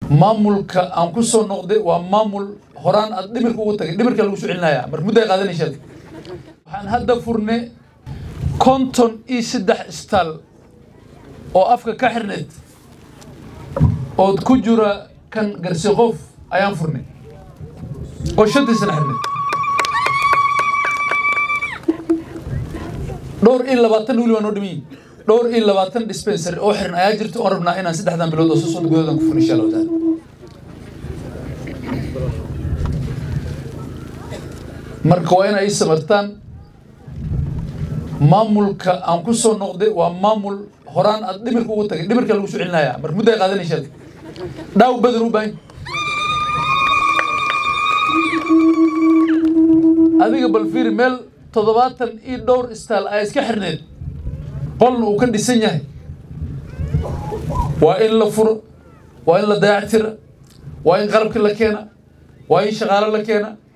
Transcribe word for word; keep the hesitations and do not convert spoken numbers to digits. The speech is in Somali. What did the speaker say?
maamulka aan ku soo noqday waa maamul horaan aad dhimirka ugu tagay dhimirka lagu soo celinaya mar muddo ay qaadanaysaa waxaan hadda furnay konton iyo saddex istal oo afka ka xirneed oo ku jira kan Garsiqof ayaan furnay oo shantii sano xirneed dhowr iyo labaatan wili waan u dhimin dhowr iyo labaatan dispensary oo xiran ayaa jirta oo rabnaa inaan saddexdan bilood oo soo soo gudoodan ku furno insha Allah taala marka waa inay samartaan maamulka aan ku soo noqday waa maamul horaan aad dhimirka ugu tagay dhimirka lagu soo celinaya mar muddo ay qaadanaysaa daaw badan u baahan adiga bal fiir meel toddobaatan iyo dhowr istaal ay iska xirneed qolna uu ka dhisan yahay waa in la furo waa in la dayactira waa in qalabka la keena waa in shaqaale la keena